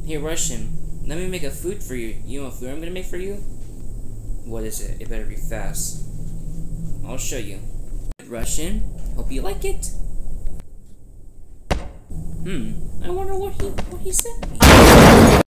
Hey Russian, let me make a food for you. You know what food I'm gonna make for you? What is it? It better be fast. I'll show you. Russian, hope you like it. I wonder what he sent me.